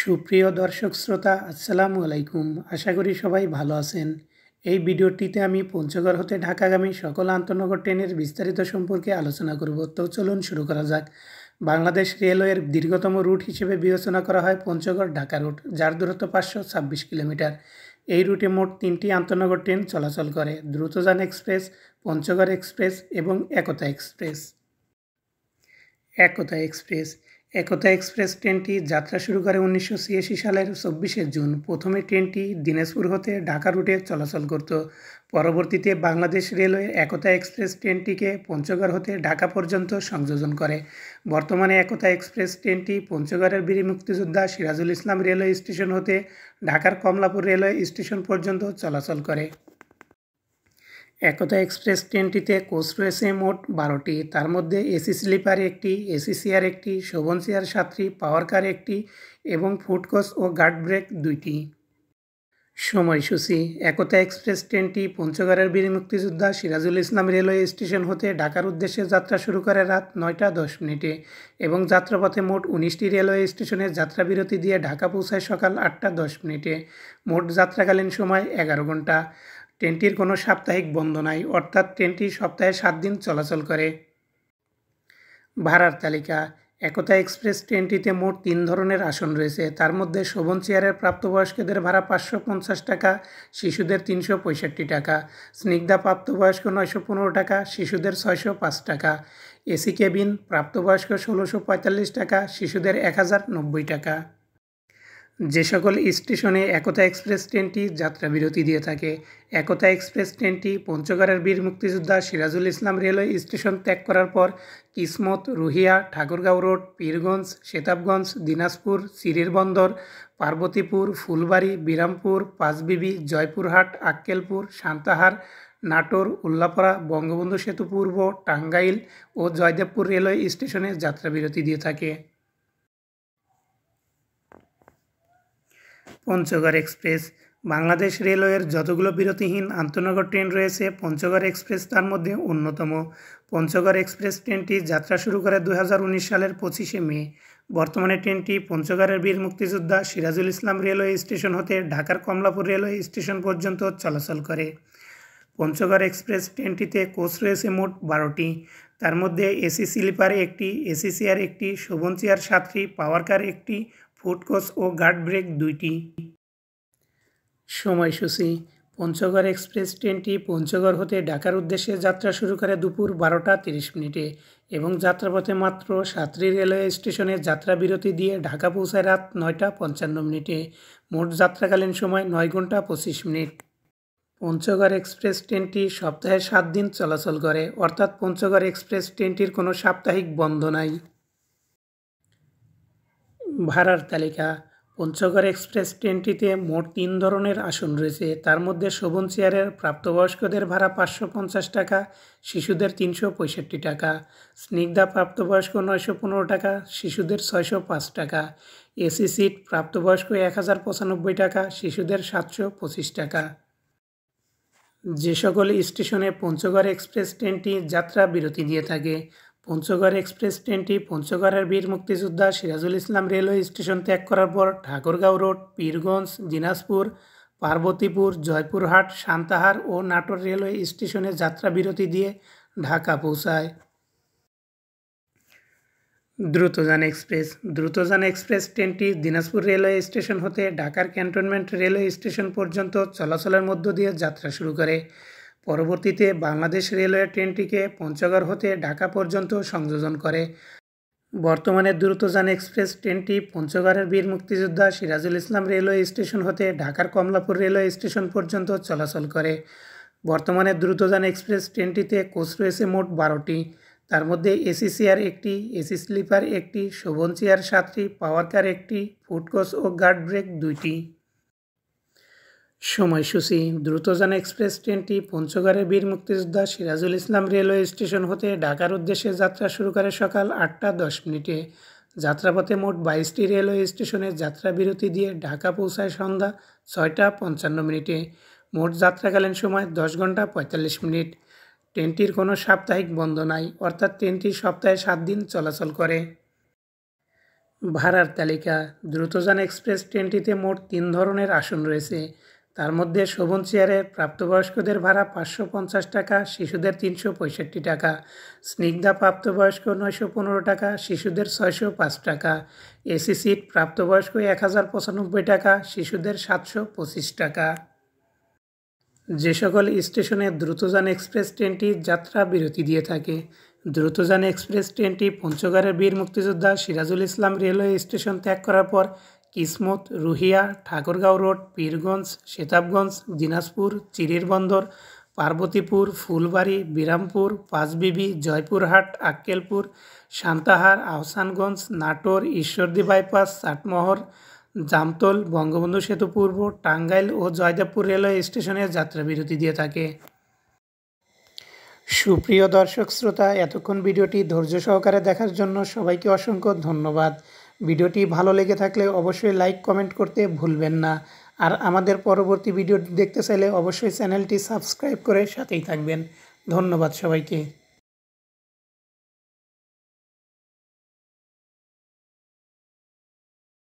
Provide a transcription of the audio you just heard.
সুপ্রিয় দর্শক শ্রোতা আসসালামু আলাইকুম। আশা করি সবাই ভালো আছেন। এই ভিডিওটিতে আমি পঞ্চগড় হতে ঢাকাগামী সকল আন্তঃনগর ট্রেনের বিস্তারিত সম্পর্কে আলোচনা করব। তো চলুন শুরু করা যাক। বাংলাদেশ রেলওয়ের দীর্ঘতম রুট হিসেবে বিবেচনা করা হয় পঞ্চগড় ঢাকা রুট, যার দূরত্ব 526 কিলোমিটার। এই রুটে মোট 3টি আন্তঃনগর ট্রেন চলাচল করে: দ্রুতযান এক্সপ্রেস, পঞ্চগড় এক্সপ্রেস এবং একতা এক্সপ্রেস। একতা এক্সপ্রেস ট্রেনটি যাত্রা শুরু করে 1986 সালের 24শে জুন। প্রথমে ট্রেনটি দিনাজপুর হতে ঢাকা রুটে চলাচল করত। পরবর্তীতে বাংলাদেশ রেলওয়ে একতা এক্সপ্রেস ট্রেনটিকে পঞ্চগড় হতে ঢাকা পর্যন্ত সংযোজন করে। বর্তমানে একতা এক্সপ্রেস ট্রেনটি পঞ্চগড়ের বীর মুক্তিযোদ্ধা সিরাজুল ইসলাম রেলওয়ে স্টেশন হতে ঢাকার কমলাপুর রেলওয়ে স্টেশন পর্যন্ত চলাচল করে। একতা এক্সপ্রেস ট্রেনটিতে কোচ রয়েছে মোট 12টি। তার মধ্যে এসি স্লিপার একটি, এসি চেয়ার একটি, শোভন চেয়ার 7টি, পাওয়ার কার একটি এবং ফুড কোচ ও গার্ড ব্রেক 2টি। সময়সূচি: একতা এক্সপ্রেস ট্রেনটি পঞ্চগড়ের বীর মুক্তিযোদ্ধা সিরাজুল ইসলাম রেলওয়ে স্টেশন হতে ঢাকার উদ্দেশ্যে যাত্রা শুরু করে রাত 9টা 10 মিনিটে এবং যাত্রাপথে মোট 19টি রেলওয়ে স্টেশনে যাত্রা বিরতি দিয়ে ঢাকা পৌঁছায় সকাল 8টা 10 মিনিটে। মোট যাত্রাকালীন সময় 11 ঘন্টা। ট্রেনটির কোনো সাপ্তাহিক বন্ধ নাই, অর্থাৎ ট্রেনটি সপ্তাহে 7 দিন চলাচল করে। ভাড়ার তালিকা: একতা এক্সপ্রেস ট্রেনটিতে মোট 3 ধরনের আসন রয়েছে। তার মধ্যে শোভন চেয়ারের প্রাপ্তবয়স্কদের ভাড়া 550 টাকা, শিশুদের 365 টাকা, স্নিগ্ধা প্রাপ্তবয়স্ক 915 টাকা, শিশুদের 605 টাকা, এসি কেবিন প্রাপ্তবয়স্ক 1645 টাকা, শিশুদের 1090 টাকা। যে সকল স্টেশনে একতা এক্সপ্রেস ট্রেনটি যাত্রা বিরতি দিয়ে থাকে: একতা এক্সপ্রেস ট্রেনটি পঞ্চগড়ের বীর মুক্তিযোদ্ধা সিরাজুল ইসলাম রেলওয়ে স্টেশন ত্যাগ করার পর কিসমত, রুহিয়া, ঠাকুরগাঁও রোড, পীরগঞ্জ, সেতাবগঞ্জ, দিনাজপুর, সিরির বন্দর, পার্বতীপুর, ফুলবাড়ি, বিরামপুর, পাঁচবিবি, জয়পুরহাট, আক্কেলপুর, সান্তাহার, নাটোর, উল্লাপাড়া, বঙ্গবন্ধু সেতু পূর্ব, টাঙ্গাইল ও জয়দেবপুর রেলওয়ে স্টেশনে যাত্রা বিরতি দিয়ে থাকে। পঞ্চগড় এক্সপ্রেস: বাংলাদেশ রেলওয়ের যতগুলো বিরতিহীন আন্তঃনগর ট্রেন রয়েছে, পঞ্চগড় এক্সপ্রেস তার মধ্যে অন্যতম। পঞ্চগড় এক্সপ্রেস ট্রেনটি যাত্রা শুরু করে 2019 সালের 25শে মে। বর্তমানে ট্রেনটি পঞ্চগড়ের বীর মুক্তিযোদ্ধা সিরাজুল ইসলাম রেলওয়ে স্টেশন হতে ঢাকার কমলাপুর রেলওয়ে স্টেশন পর্যন্ত চলাচল করে। পঞ্চগড় এক্সপ্রেস ট্রেনটিতে কোচ রয়েছে মোট 12টি। তার মধ্যে এসি স্লিপার একটি, এসি চেয়ার একটি, শোভন চেয়ার 7টি, পাওয়ার কার একটি, ফুড কোচ ও গার্ড ব্রেক 2টি। সময়সূচি: পঞ্চগড় এক্সপ্রেস ট্রেনটি পঞ্চগড় হতে ঢাকার উদ্দেশ্যে যাত্রা শুরু করে দুপুর 12টা 30 মিনিটে এবং যাত্রাপথে মাত্র 7টি রেলওয়ে স্টেশনে যাত্রা বিরতি দিয়ে ঢাকা পৌঁছায় রাত 9টা 55 মিনিটে। মোট যাত্রাকালীন সময় 9 ঘন্টা 25 মিনিট। পঞ্চগড় এক্সপ্রেস ট্রেনটি সপ্তাহে 7 দিন চলাচল করে, অর্থাৎ পঞ্চগড় এক্সপ্রেস ট্রেনটির কোনো সাপ্তাহিক বন্ধ নাই। ভাড়ার তালিকা: পঞ্চগড় এক্সপ্রেস ট্রেনটিতে মোট 3 ধরনের আসন রয়েছে। তার মধ্যে শোভন চেয়ারের প্রাপ্তবয়স্কদের ভাড়া 550 টাকা, শিশুদের 365 টাকা, স্নিগ্ধা প্রাপ্তবয়স্ক 915 টাকা, শিশুদের 605 টাকা, এসি সিট প্রাপ্তবয়স্ক 1095 টাকা, শিশুদের 725 টাকা। যে সকল স্টেশনে পঞ্চগড় এক্সপ্রেস ট্রেনটি যাত্রা বিরতি দিয়ে থাকে: পঞ্চগড় এক্সপ্রেস ট্রেনটি পঞ্চগড়ের বীর মুক্তিযোদ্ধা সিরাজুল ইসলাম রেলওয়ে স্টেশন ত্যাগ করার পর ঠাকুরগাঁও রোড, পীরগঞ্জ, দিনাজপুর, পার্বতীপুর, জয়পুরহাট, সান্তাহার ও নাটোর রেলওয়ে স্টেশনে যাত্রা বিরতি দিয়ে ঢাকা পৌঁছায়। দ্রুতযান এক্সপ্রেস ট্রেনটি দিনাজপুর রেলওয়ে স্টেশন হতে ঢাকার ক্যান্টনমেন্ট রেলওয়ে স্টেশন পর্যন্ত চলাচলের মধ্য দিয়ে যাত্রা শুরু করে। পরবর্তীতে বাংলাদেশ রেলওয়ে ট্রেনটিকে পঞ্চগড় হতে ঢাকা পর্যন্ত সংযোজন করে। বর্তমানে দ্রুতযান এক্সপ্রেস ট্রেনটি পঞ্চগড়ের বীর মুক্তিযোদ্ধা সিরাজুল ইসলাম রেলওয়ে স্টেশন হতে ঢাকার কমলাপুর রেলওয়ে স্টেশন পর্যন্ত চলাচল করে। বর্তমানে দ্রুতযান এক্সপ্রেস ট্রেনটিতে কোচ রয়েছে মোট 12টি। তার মধ্যে এসি চেয়ার একটি, এসি স্লিপার একটি, শোভন চেয়ার 7টি, পাওয়ার কার একটি, ফুড কোচ ও গার্ড ব্রেক 2টি। সময়সূচি: দ্রুতযান এক্সপ্রেস ট্রেনটি পঞ্চগড়ের বীর মুক্তিযোদ্ধা সিরাজুল ইসলাম রেলওয়ে স্টেশন হতে ঢাকার উদ্দেশ্যে যাত্রা শুরু করে সকাল 8টা 10 মিনিটে। যাত্রাপথে মোট 22টি রেলওয়ে স্টেশনে যাত্রা বিরতি দিয়ে ঢাকা পৌঁছায় সন্ধ্যা 6টা 55 মিনিটে। মোট যাত্রাকালীন সময় 10 ঘন্টা 45 মিনিট। ট্রেনটির কোনো সাপ্তাহিক বন্ধ নাই, অর্থাৎ ট্রেনটি সপ্তাহে 7 দিন চলাচল করে। ভাড়ার তালিকা। দ্রুতযান এক্সপ্রেস ট্রেনটিতে মোট 3 ধরনের আসন রয়েছে। তার মধ্যে শোভন চেয়ারের প্রাপ্তবয়স্কদের ভাড়া 550 টাকা, শিশুদের 365 টাকা। স্নিগ্ধা প্রাপ্তবয়স্ক 915 টাকা, শিশুদের 605 টাকা। এসি সিট প্রাপ্তবয়স্ক 1095 টাকা, শিশুদের 725 টাকা। যে সকল স্টেশনে দ্রুতযান এক্সপ্রেস ট্রেনটি যাত্রা বিরতি দিয়ে থাকে। দ্রুতযান এক্সপ্রেস ট্রেনটি পঞ্চগড়ের বীর মুক্তিযোদ্ধা সিরাজুল ইসলাম রেলওয়ে স্টেশন ত্যাগ করার পর কিসমত, রুহিয়া, ঠাকুরগাঁও রোড, পীরগঞ্জ, সেতাবগঞ্জ, দিনাজপুর, চিরির বন্দর, পার্বতীপুর, ফুলবাড়ি, বিরামপুর, পাঁচবিবি, জয়পুরহাট, আক্কেলপুর, সান্তাহার, আহসানগঞ্জ, নাটোর, ঈশ্বরদী বাইপাস, চাটমোহর, জামতল, বঙ্গবন্ধু সেতু পূর্ব, টাঙ্গাইল ও জয়দেবপুর রেলওয়ে স্টেশনে যাত্রা বিরতি দিয়ে থাকে। সুপ্রিয় দর্শক শ্রোতা, এতক্ষণ ভিডিওটি ধৈর্য সহকারে দেখার জন্য সবাইকে অসংখ্য ধন্যবাদ। ভিডিওটি ভালো লেগে থাকলে অবশ্যই লাইক কমেন্ট করতে ভুলবেন না। আর আমাদের পরবর্তী ভিডিও দেখতে চাইলে অবশ্যই চ্যানেলটি সাবস্ক্রাইব করে সাথেই থাকবেন। ধন্যবাদ সবাইকে।